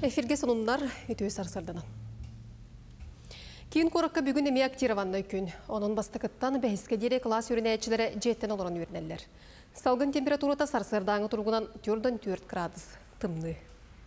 Эфирге сонундар үтөй сарсардана. Кейін қораққа бүгін еме актированны күн. Оның бастықыттан бәхіске дере класс үрінәйчілері жеттен олырын өрінелер. Салғын температурата сарсырдаңы тұрғынан 4-4 градус тымны.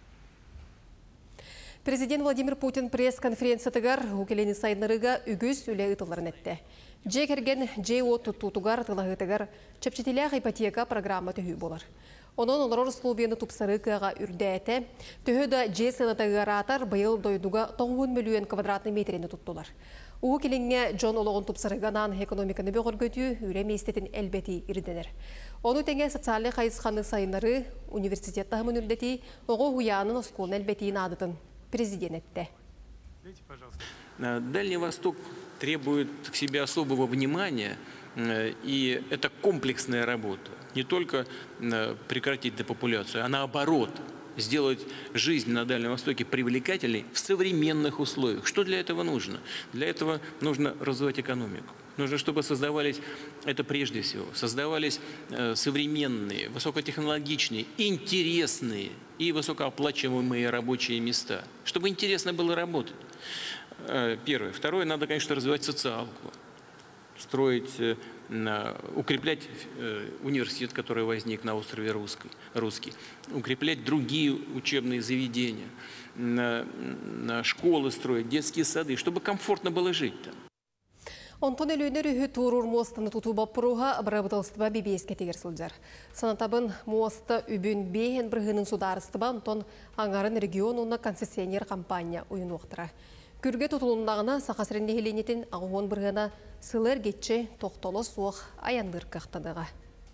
Президент Владимир Путин пресс-конференциятығар өкелені сайынырыға үгіз үлі ұтыларын әтті. Жей керген жей-о тұттутығар тылағытығар чепчетелі ипотека программа түхі болар. Onun олар слубияны тупсары кыға үрдәті, түхіді жей сынатығаратар бұйыл дойдуға 9 миллион квадратный метрені тұттылар. Уғы келіңе Джон олығын тупсарығанан экономиканы бөғіргөті үрем естетін әлбеті ирденер. Оны тәңе социалы қайысқаны сайынары университет тағымын үрдеті оғы хуянын осколын әлбетейін адытын президент етті. Дальний Восток требует к себе особого внимания, и это комплексная работа. Не только прекратить депопуляцию, а наоборот, сделать жизнь на Дальнем Востоке привлекательной в современных условиях. Что для этого нужно? Для этого нужно развивать экономику. Нужно, чтобы создавались, это прежде всего, создавались современные, высокотехнологичные, интересные и высокооплачиваемые рабочие места. Чтобы интересно было работать. Первое. Второе, надо, конечно, развивать социалку. Строить, укреплять университет, который возник на острове Русский, укреплять другие учебные заведения, школы строить, детские сады, чтобы комфортно было жить там. Онтон өлөнер үйі тұрур мостыны тұтуба бұруға абырабытылыстыба бебеске тегерсілдер. Санатабын мосты үбін бейін бірғының сударыстыба онтон аңарын регионуына концессионер компания ойын оқтыра. Күрге тұтылындағына сақасырынды хеленетін ағуын бірғына сылыр кетші тоқтолы суық аяндыр қақтадыға.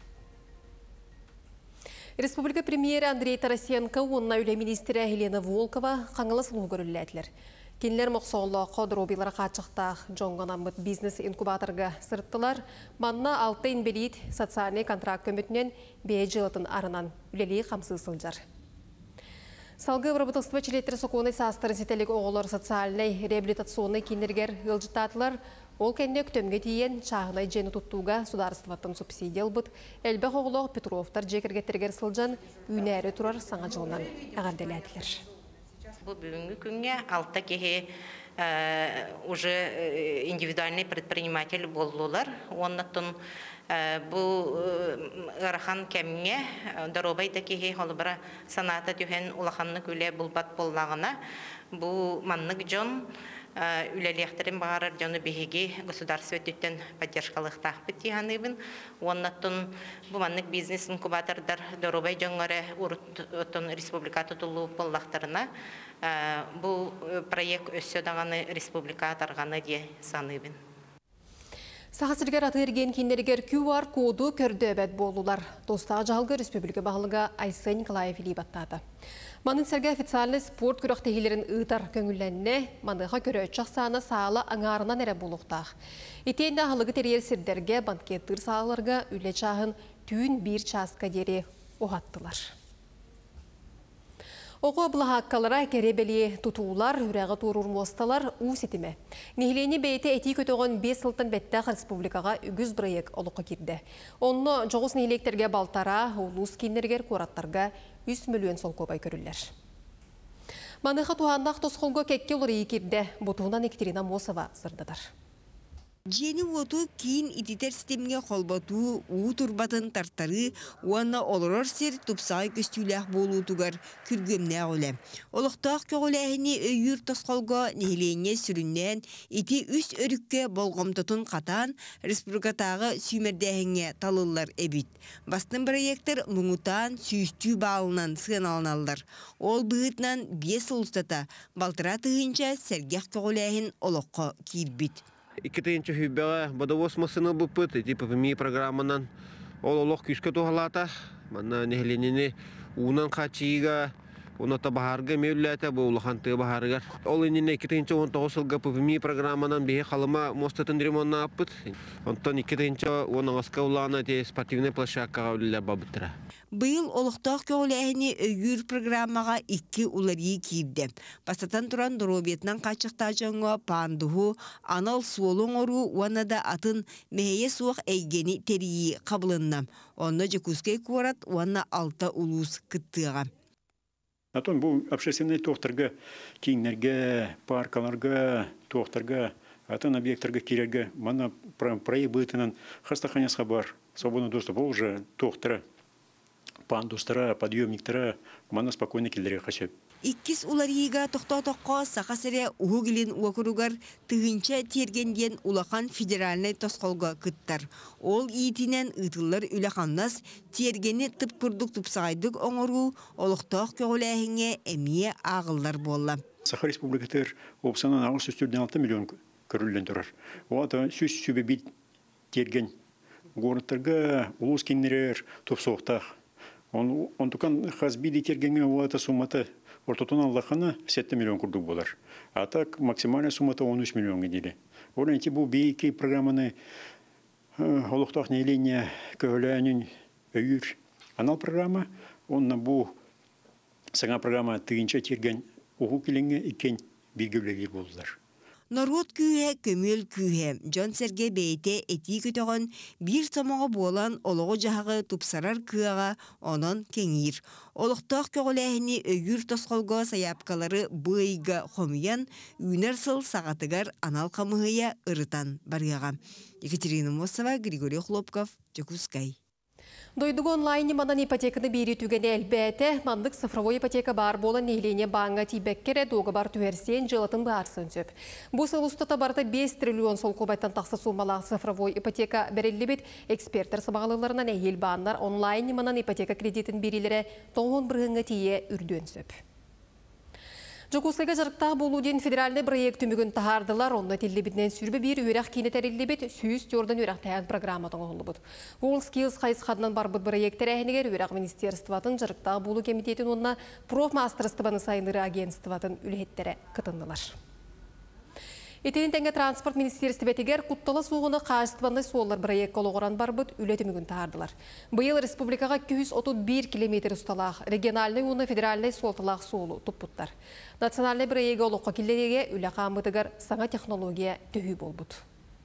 Республика премьері Андрей Тарасенко, онына үлі министері Елена Волкова қаңылы сылу көрілі. Кенлер мұқсоғылы қодыробилар қатшықтақ жоңғанамыт бизнес-инкубаторға сұрттылар, манна 6 инбелит социальный контракт көмітінен бей жылытын арынан үлелей қамсы сылжар. Салғы выработылства челеттері соқуыны састырын сетелік оғылар социальный реабилитационный кенергер ғылжытатылар, ол кәнне күтөмге дейін шағынай жені тұттуға сударыстываттың субсидиал бұд, әлбәқ оғылығы Петровтар жекергеттергер сылжан үйнәрі тұрар саңа жылынан ағарделі әділер. Бұл бүгінгі күнге алта кеге уже индивидуальный предприниматель болулар. Оннаттың бұл ғарахан кәмге даробайда кеге холыбара саната түйен улаханны көлі бұл бат боллағына. Бұл маннық жон үлелехтерин бағарар жоны бігеге государстветтен поддержкалықтақ бітіғаныбын. Оннаттың бұл маннық бизнес-инкубатордар даробай жоңғары ұрыттың республикаты тұлу боллақтарына бұл проект өссөдағаны республикатарғаны де саныбын. Сағасыргер атырген кенергер QR коду көрді әбәт болулар. Достағы жалғы республика бағылыға Айсы Николаев Илибаттады. Манын сәрге официальный спорт күріқтегілерін ұйтар көңіләнне маныға көрі өтшақсаны сағалы аңарынан әрі болуқтақ. Етейінде ағылығы терер сірдерге банкеттір сағаларға үлі чағын түйін бір часқа дере оғаттылар. Оғы бұлағаққалара кәребелі тұтулар, үрәғі тұрur мосталар ұу сетіме. Нехілені бейті әти көтіғын 5 сылтын бәттәқ республикаға үгіз бірайық олыққа керді. Оны жоғыз нехілектерге балтара, ұлыс кенергер қораттарға 100 миллион сол көбай көрілер. Маныға туғандақ тосқолғы кәкке олыры екерді, бұтуынан Екатерина Мосова сырдадар. Жені оту кейін ититер системге қолбату, уу турбатын тартары, уанна олырор сер тупсай көстүләқ болу тугар күргемне олы. Олықтақ көғіләхіне өйір тосқолға нехілене сүріннен, ити үс өрікке болғымтытын қатан, республикатағы сүймердәхіңе талылар әбіт. Бастың проекттер мұңытан сүйістүү бағылынан сығыналыналар. Ол бұғытнан 5 ұлыстата, балтыра тұғынша сәргеқ көғіләхін олыққа кейбіт. Иккетейінші хүббеға бадавос масыны бұппыт, типа ми программанан ол олық күшкі туғалата, манна нехленені уынан қачиға, уната бағарға меулләті бұл ұлықанты бағарығар. Ол еніне иккетейінші 19 жылға ми программанан бейі қалыма мостатын ремонна аппыт. Онтан иккетейінші оның асқа ұлағына те спортивный площадкаға өлілер бабыттыра. Бұл олықтақ көғіләхіне өйір программаға 2 уларии кейбді. Бастатан тұран дұробетінен қачықта жоңға пандығы, анал суолың ору, уанада атын мәйе суық әйгені терии қабылынна. Оны жекускай көрат, уанна 6 улус күттіға. Атон бу общественный тоқтырға, кеңнерге, паркаларға, тоқтырға, атын объекттарға кирерге, мана проект бытынан хастаханесқа бар, свободный доступ, ол уже тоқтыра, пандустыра, подъемниктыра, мана спокойно келдере қашып. Иккис уларыйга тоқтау-тоққа сақасыре уғылин уақыругар тығынча тергенден улақан федеральный тосқолға кыттар. Ол иетінен ұтылыр үлақаннас тергені тып күрдік тұпсағайдық оңыру олықтақ көгіләхіңе әмие ағылдар болла. Саха республикатыр опсанан ағыр сөздерден 6 миллион көрілден тұрар. Оғата сөз сөбе бит терген городтарға улус кеннерер тұпсоқтақ. Он тұқан қазбиді тергенге оғата суматы ортотон аллахана 7 миллион күрдік болар. А так максимальная суммата 13 миллион гедели. Олен ті бұл бейкі программаны олықтақ нейления көгіләнін өйір. Анал программа, онна бұл саңа программа тыгынча терген оғу келенге икен бейгілегер болдылар. Народ күйе, көмел күйе, Жон Серге бейте эти көтіғын бір самаға болан олығы жағығы тұпсарар күйеға онын кеңір. Олықтақ көгіләхіні өйір тосқолға саяпқалары бұйға қомиян, үйнер сыл сағатығар анал қамығыя ұрытан барыға. Екатерина Мосова, Григорий Хлопков, Жакускай. Дойдуг онлайне манан ипотеканы бейри түгені әлбәті, мандық цифровой ипотека бар болан нейлене банға тейбәккере доғы бар түверсен жылатын барсын сөп. Бұл сылыстата барда 5 триллион сол көбайттан тақсы сумалақ цифровой ипотека бәрелі бет эксперттер сабағалыларынан әйел бағанлар онлайне манан ипотека кредитін берілері тоғын бірғыңға тие үрден сөп. Жокускайга жарықтағы болуден федеральный проект түмігін тағардылар, онына телебітінен сүрбі бір өрақ кейіне тәрелі бет сүйіс жордан өрақ тәйін программатын оғылы бұд. Ол скилс қайысқадынан бар бұд проекттер әйінігер өрақ министерстватын жарықтағы болу комитетін онына профмастырыстыбаны сайыныры агентстватын үлеттері қытындылар. Етенін тәңге транспорт министерстветігер құтталы суғыны қағыстыванды суолар проект қолығыран бар бұд үлетімігін тағардылар. Бұйыл республикаға 231 километр ұсталақ, региональный уны федеральный суолталақ суолу тұппұттар. Национальный проект олыққа келдерге үлі қамытығар саңа технология түйі бол бұд.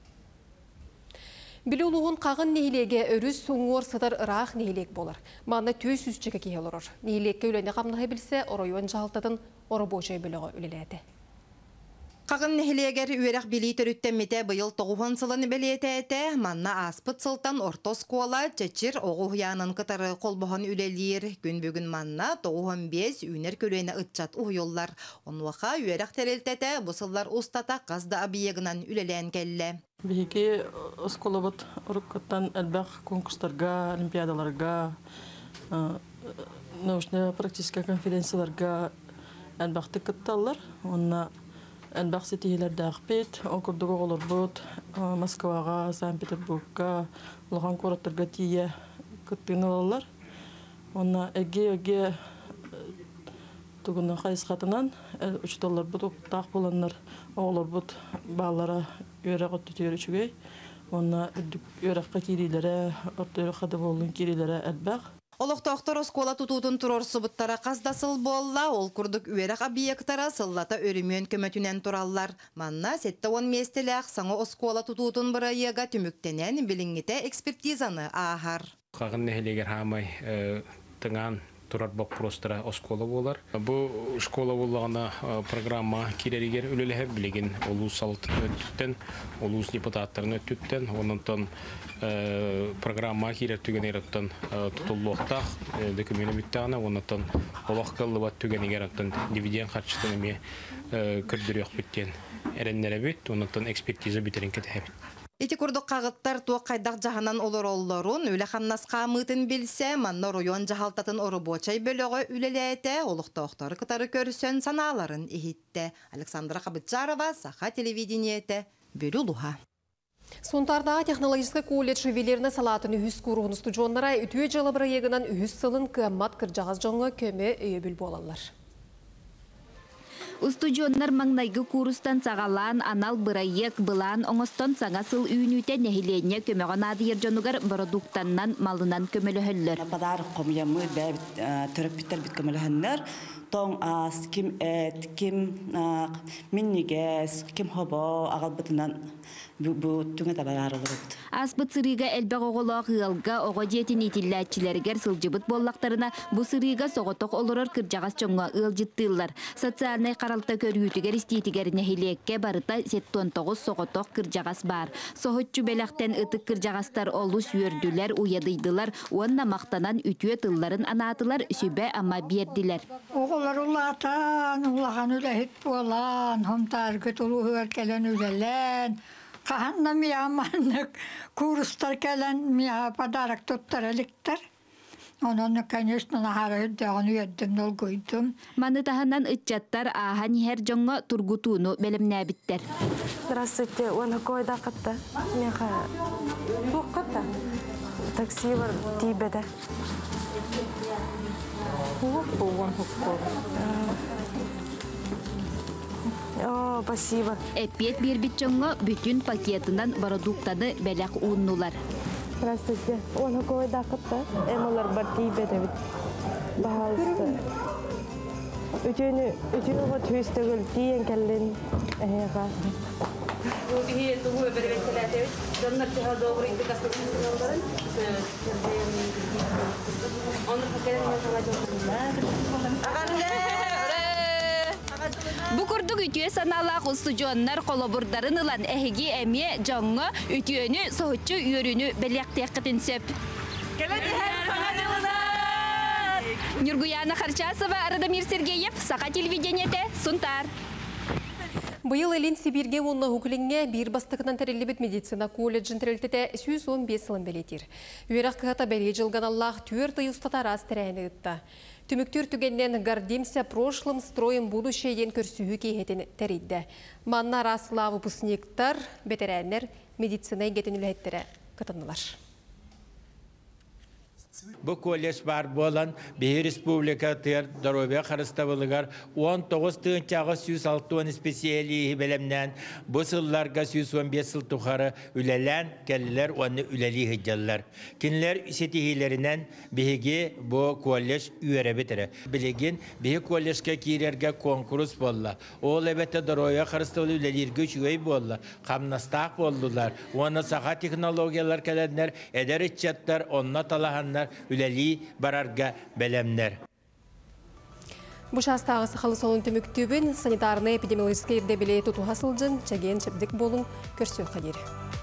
Білі ұлығын қағын нейлеге өріс соңғыр сыдар ұрақ нейлек болар. Маңна төс үстігі кейел ұрыр. Нейлekке үләне қамнығы білсе, оройуан жағалтатын оры божай біліғі үлеләді. Қағын нәхілегер үйерақ білей түріттеммете бұйыл 9 сылын білеті әті, манна аспыт сылтан ортос қуала чәчір оғы ұянын қытары қолбұған үлелер. Күн бүгін манна 95 үйнер көлейні ұтчат ұйылар. Онуақа үйерақ тәрелтеті бұсылар ұстата қазда абиегінан үлелен кәлі. Бейке ұсколабыт ұрыққыттан әлбәқ конкурстарға, олимпиадаларға, научно-практическа конференцияларға әлбәқті күтталар. Әлбәқ сетихилерді ақпет, оқырдығы олар бұд, Москваға, Санкт-Петербургқа, ұлған қораттарға тие күттігін олалар. Онна әге тұғыны қайысқатынан $3 бұд оқыттақ боланлар, олар бұд бағалара өйрақ өттетері үшігей. Онна өйраққа керейлері, орта-өйраққады болын керейлері әлбәқ. Олықтақтар оскола тұтудың тұрор сұбыттара қаздасыл болла, ол күрдік үйерақ объекттара сыллата өрімен көмөтінен тұраллар. Манна 7-10 местеләқ саңа оскола тұтудың бірайыға түміктенен біліңгіте экспертизаны ағар. Қағын нәхелегер хамай тыңан тұрар бақ простыра оскола болар. Бұл школа болағына программа керерігер өлелі білеген олус салттен, олус депутаттарын өттіптен, онынтан программа керер түген ераттан тұтылуақтақ докумені бүттіғана, онынтан олаққылы бат түген ераттан дивиден қарчыстан еме күрдірек бүттен әренлері бүт, онынтан экспертиза бітерін кәті әбіт. Эти курдук кагыттар туа кайдак жаһанан олороллорун үле ханнаска мытын билсе, манна район жахалтатын орубочай бөлөгө үлелете, олуктоктор кытары көрсөн санааларын ихитте. Александра Кабытжарова, Саха телевидениете, Бөлүлуха. Сонтарда технологический колледж ювелирна салатын үхіс курғын студионлара үтіе жылы бір егінен үхіс сылын кыммат кіржағыз жоңы көмі өйебіл болалар. Устужоннар маңнайгы курустан сағалан анал бырайык былан оңостон саңасыл үйінүйте нәхилене көмеған адыер жонугар продуктаннан малынан көмөлөһөллөр. Бадар комьямы бәбит төрөппиттер бит көмөлөһөннөр. Тоң ас, ким эт, ким миннигес, ким хобо агалбытынан бу түңе табаралырыт. Аспыт сырыга элбэг оголоо гылга ого жетин итилләтчилергер сылжыбыт боллактарына бу сырыга соготок олорор кыржагас чоңга ылжыттыылар. Социальный каралта көрүүтүгер истиитигер нехилекке барыта 79 соготок кыржагас бар. Сохотчу белектен ытык кыржагастар олу сүйөрдүлер, уядыйдылар, уанна мактанан үтүө тылларын анаатылар сүбө ама бердилер. Оголор улатан, улаган үлехит болан, хомтар көтулу келен үлелен. Kahanna miyamanlık kuruslar gelen miya padarak tuttaralıktır. Onun kanıstına haraydı onu yedim nol koydum. Manıtahandan ıççattar ahan her jonga turgutunu belimnäbitter. Здравствуйте, он койда катта. Меха. Бу катта. Такси бар тибеде. Бу спасибо. Эппет бирбит чоңго бүтүн пакетынан продуктаны белек ууннулар. Здравствуйте. Он койда катта. Эмолар бар тибеде бит. Баалты. Үтүнү төстөгөл тиен келден. Эга. وهي هو بريد ثلاثة دمرت هذا وريد بكسر النظرين أنا فكرت Бу курдук үтүө саналаак устужоннар колобурдарын ылан эһиги эмие жоңго үтүөнү соһуччу үйөрүнү белектеккитин сөп. Нургуяна Харчасова, Радомир Сергеев, Саха телевидениете, Сунтар. Быйыл элин Сибирге онна хукулинге бир бастыкынан терелебет медицина колледжин терелтете 115 сылын белетир. Үйрак кыгата бәле жылган Аллах түөр тыйустата раз тәрәйіні ұтта. Түміктүр түгеннен гордимся прошлым строем будущее көрсүхү кейхетен терейді. Манна раславы выпускниктар, бетерәннер медицина гетен үләйттері кытынылар. Bu kolej var bolan bir respublika ter darobya xarıstavılıgar 19 tığınçağı 106 spesiyeli bilimden bu sıllarga 115 yıl tuharı ülelen kelliler onu üleli hıcallar. Kinler setihilerinden bihigi bu kolej üyerebitere. Biligin bihi kolejke kirerge konkurs bolla. O lebete darobya xarıstavılı ülelirgüç üyey bolla. Kamnastak boldular. Ona saha teknologiyalar kelenler eder içcatlar onna talahanlar üleli bararga belemler. Bu şastағы сақалы солын түміктүбін санитарны эпидемиологический ерде біле тұтуға сылжын, чәген чәбдік болың көрсеу қадері.